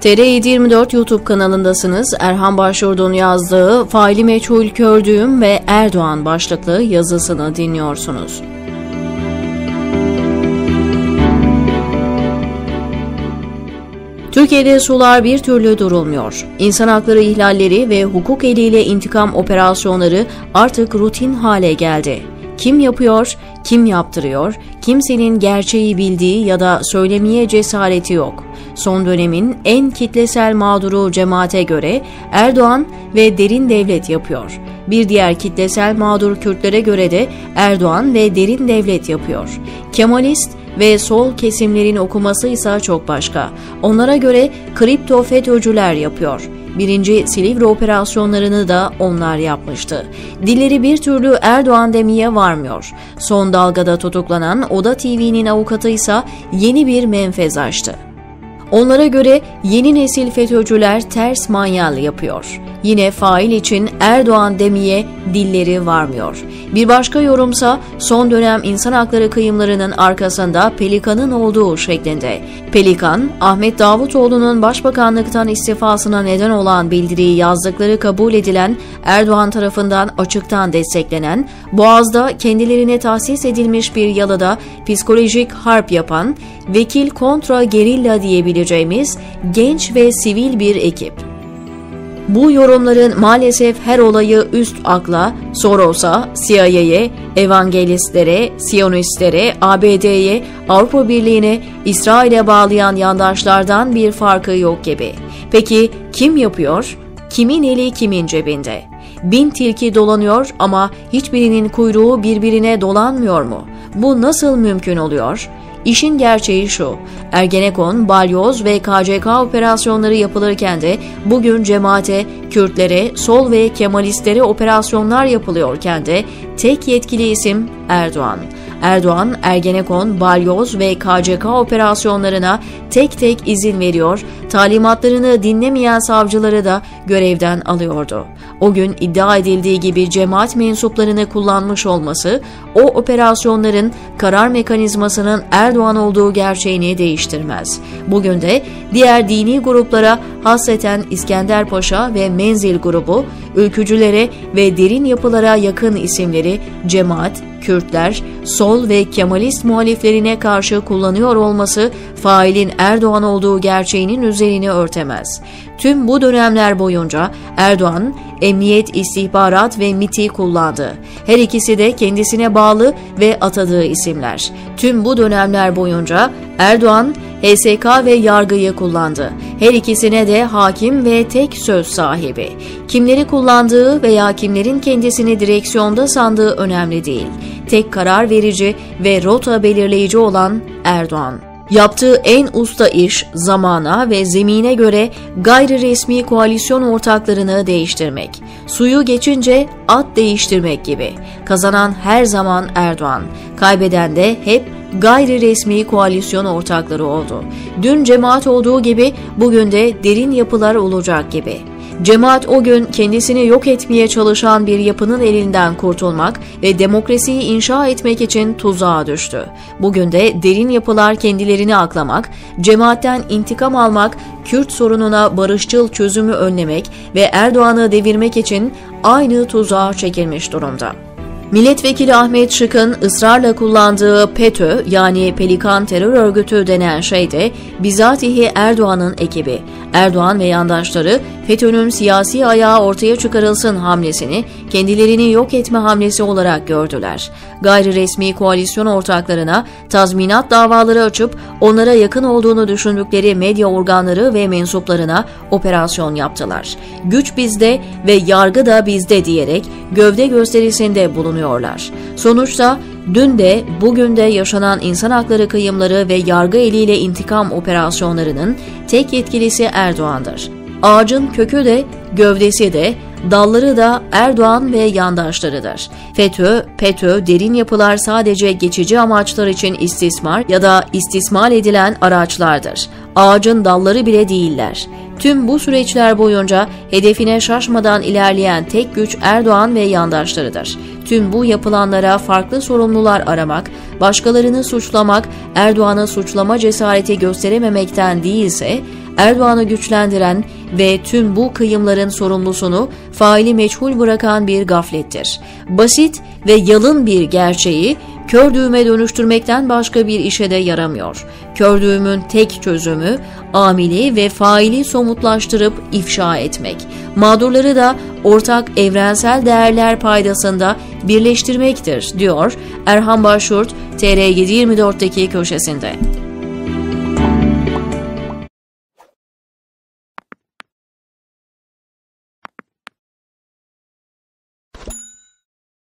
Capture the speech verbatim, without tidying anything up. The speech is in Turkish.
T R yedi yirmi dört YouTube kanalındasınız. Erhan Başyurt'un yazdığı "Faili meçhul kördüğüm ve Erdoğan" başlıklı yazısını dinliyorsunuz. Türkiye'de sular bir türlü durulmuyor. İnsan hakları ihlalleri ve hukuk eliyle intikam operasyonları artık rutin hale geldi. Kim yapıyor, kim yaptırıyor, kimsenin gerçeği bildiği ya da söylemeye cesareti yok. Son dönemin en kitlesel mağduru cemaate göre Erdoğan ve derin devlet yapıyor. Bir diğer kitlesel mağdur Kürtlere göre de Erdoğan ve derin devlet yapıyor. Kemalist ve sol kesimlerin okuması ise çok başka. Onlara göre kripto FETÖ'cüler yapıyor. Birinci Silivri operasyonlarını da onlar yapmıştı. Dilleri bir türlü Erdoğan demeye varmıyor. Son dalgada tutuklanan Oda T V'nin avukatı ise yeni bir menfez açtı. Onlara göre yeni nesil FETÖ'cüler ters manyal yapıyor. Yine fail için Erdoğan demeye dilleri varmıyor. Bir başka yorumsa son dönem insan hakları kıyımlarının arkasında Pelikan'ın olduğu şeklinde. Pelikan, Ahmet Davutoğlu'nun başbakanlıktan istifasına neden olan bildiriyi yazdıkları kabul edilen, Erdoğan tarafından açıktan desteklenen, Boğaz'da kendilerine tahsis edilmiş bir yalıda psikolojik harp yapan, vekil kontra gerilla diyebileceğimiz genç ve sivil bir ekip. Bu yorumların maalesef her olayı üst akla, Soros'a, C I A'ye, evangelistlere, Siyonistlere, A B D'ye, Avrupa Birliği'ne, İsrail'e bağlayan yandaşlardan bir farkı yok gibi. Peki kim yapıyor? Kimin eli kimin cebinde? Bin tilki dolanıyor ama hiçbirinin kuyruğu birbirine dolanmıyor mu? Bu nasıl mümkün oluyor? İşin gerçeği şu, Ergenekon, Balyoz ve K C K operasyonları yapılırken de bugün cemaate, Kürtlere, sol ve Kemalistlere operasyonlar yapılıyorken de tek yetkili isim Erdoğan. Erdoğan, Ergenekon, Balyoz ve K C K operasyonlarına tek tek izin veriyor, talimatlarını dinlemeyen savcıları da görevden alıyordu. O gün iddia edildiği gibi cemaat mensuplarını kullanmış olması, o operasyonların karar mekanizmasının Erdoğan olduğu gerçeğini değiştirmez. Bugün de diğer dini gruplara hasreten İskenderpaşa ve Menzil grubu, ülkücülere ve derin yapılara yakın isimleri cemaat, Kürtler, sol ve Kemalist muhaliflerine karşı kullanıyor olması failin Erdoğan olduğu gerçeğinin üzerini örtemez. Tüm bu dönemler boyunca Erdoğan, emniyet, istihbarat ve MİT'i kullandı. Her ikisi de kendisine bağlı ve atadığı isimler. Tüm bu dönemler boyunca Erdoğan, H S K ve yargıyı kullandı. Her ikisine de hakim ve tek söz sahibi. Kimleri kullandığı veya kimlerin kendisini direksiyonda sandığı önemli değil. Tek karar verici ve rota belirleyici olan Erdoğan. Yaptığı en usta iş zamana ve zemine göre gayri resmi koalisyon ortaklarını değiştirmek. Suyu geçince at değiştirmek gibi. Kazanan her zaman Erdoğan, kaybeden de hep gayri resmi koalisyon ortakları oldu. Dün cemaat olduğu gibi bugün de derin yapılar olacak gibi. Cemaat o gün kendisini yok etmeye çalışan bir yapının elinden kurtulmak ve demokrasiyi inşa etmek için tuzağa düştü. Bugün de derin yapılar kendilerini aklamak, cemaatten intikam almak, Kürt sorununa barışçıl çözümü önlemek ve Erdoğan'ı devirmek için aynı tuzağa çekilmiş durumda. Milletvekili Ahmet Şık'ın ısrarla kullandığı PETÖ yani Pelikan Terör Örgütü denen şey de bizatihi Erdoğan'ın ekibi. Erdoğan ve yandaşları FETÖ'nün siyasi ayağı ortaya çıkarılsın hamlesini kendilerini yok etme hamlesi olarak gördüler. Gayri resmi koalisyon ortaklarına tazminat davaları açıp onlara yakın olduğunu düşündükleri medya organları ve mensuplarına operasyon yaptılar. Güç bizde ve yargı da bizde diyerek gövde gösterisinde bulunuyorlar. Sonuçta dün de bugün de yaşanan insan hakları kıyımları ve yargı eliyle intikam operasyonlarının tek yetkilisi Erdoğan'dır. Ağacın kökü de, gövdesi de, dalları da Erdoğan ve yandaşlarıdır. FETÖ, PETÖ, derin yapılar sadece geçici amaçlar için istismar ya da istismar edilen araçlardır. Ağacın dalları bile değiller. Tüm bu süreçler boyunca hedefine şaşmadan ilerleyen tek güç Erdoğan ve yandaşlarıdır. Tüm bu yapılanlara farklı sorumlular aramak, başkalarını suçlamak, Erdoğan'ı suçlama cesareti gösterememekten değilse, Erdoğan'ı güçlendiren ve tüm bu kıyımların sorumlusunu faili meçhul bırakan bir gaflettir. Basit ve yalın bir gerçeği kör düğüme dönüştürmekten başka bir işe de yaramıyor. Kör düğümün tek çözümü amili ve faili somutlaştırıp ifşa etmek. Mağdurları da ortak evrensel değerler paydasında birleştirmektir, diyor Erhan Başyurt T R yedi yirmi dört'teki köşesinde.